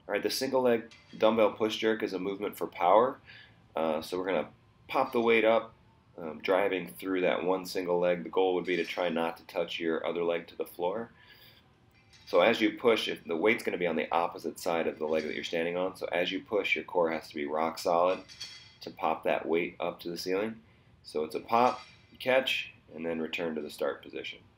All right, the single leg dumbbell push jerk is a movement for power. So we're going to pop the weight up, driving through that one single leg. The goal would be to try not to touch your other leg to the floor. So as you push, if the weight's going to be on the opposite side of the leg that you're standing on, so as you push, your core has to be rock solid to pop that weight up to the ceiling. So it's a pop, catch, and then return to the start position.